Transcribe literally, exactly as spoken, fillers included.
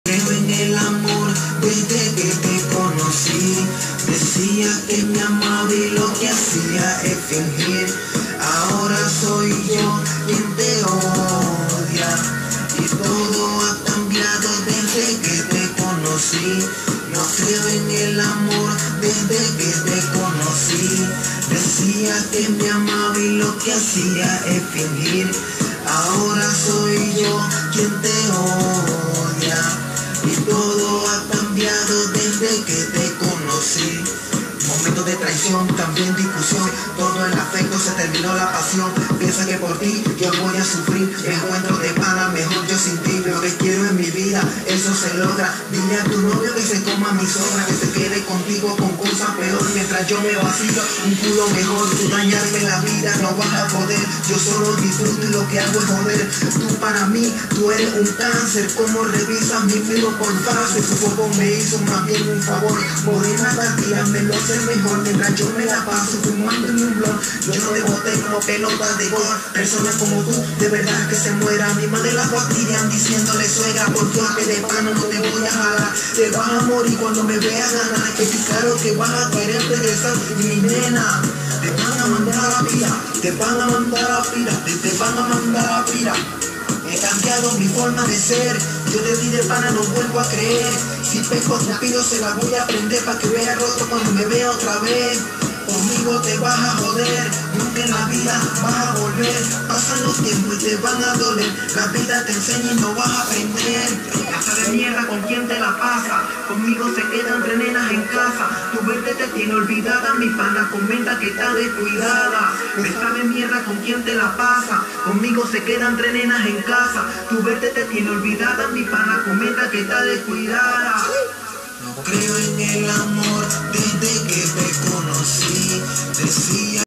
Creo en el amor desde que te conocí. Decía que me amaba y lo que hacía es fingir. Ahora soy yo quien te odia y todo ha cambiado desde que te conocí. No creo en el amor desde que te conocí. Decía que me amaba y lo que hacía es fingir. Ahora soy yo quien te odia y todo ha cambiado desde que te conocí. Momentos de traición, también discusión, todo el afecto, se terminó la pasión. Piensa que por ti yo voy a sufrir. Me encuentro de pana, mejor yo sin ti. Lo que quiero en mi vida, eso se logra. Dile a tu novio que se coma mi sobra, que se quede contigo con cosas peor. Mientras yo me vacilo, un culo mejor. Tú dañarme la vida, no vas a poder. Yo solo disfruto y lo que hago es joder. Tú para mí, tú eres un cáncer. Como revisas mi filo por fase. Tu cuerpo me hizo más bien un favor. Morena tardía me lo hace mejor. Mientras yo me la paso fumando en un blog. Yo no deboté como pelota de gol. Personas como tú, de verdad que se muera. Mi madre la fastidian diciéndole suegra. Porque yo que de pana no te voy a jalar. Te vas a morir cuando me veas ganar. Que sí, claro que vas a querer regresar. Y mi nena, te van a mandar a la pira. Te van a mandar a la pira. Te, te van a mandar a la pira. He cambiado mi forma de ser. Yo te di de pana, no vuelvo a creer. Si peco te pido, se la voy a prender pa' que vea roto cuando me vea otra vez. Conmigo te vas a joder, nunca en la vida vas a volver. Pasan los tiempos y te van a doler. La vida te enseña y no vas a aprender. Casa de mierda, ¿con quién te la pasa? Conmigo se quedan tres nenas en casa. Tu verte te tiene olvidada, mi pana comenta que está descuidada. Esa de mierda, ¿con quién te la pasa? Conmigo se quedan tres nenas en casa. Tu verte te tiene olvidada, mi pana comenta que está descuidada. No creo en el amor desde que te conocí. Decía